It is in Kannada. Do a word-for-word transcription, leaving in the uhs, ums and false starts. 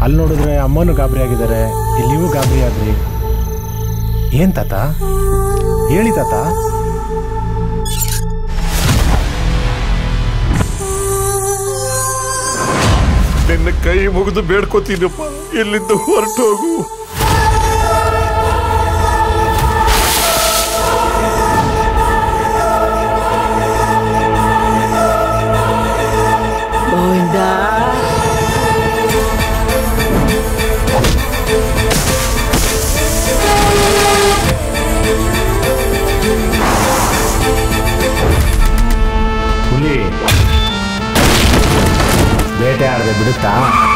ಅಲ್ಲಿ ನೋಡಿದ್ರೆ ಅಮ್ಮನೂ ಗಾಬರಿ ಆಗಿದ್ದಾರೆ, ಇಲ್ಲಿ ನೀವು ಗಾಬರಿ ಆದ್ರಿ. ಏನ್ ತಾತ ಹೇಳಿ ತಾತ? ನಿನ್ನ ಕೈ ಮುಗಿದು ಬೇಡ್ಕೋತೀನಪ್ಪ, ಇಲ್ಲಿಂದ ಹೊರಟೋಗು. ಹುಲಿ ಬೇಟೆ ಆಡದೆ ಬಿಡುತ್ತಾ?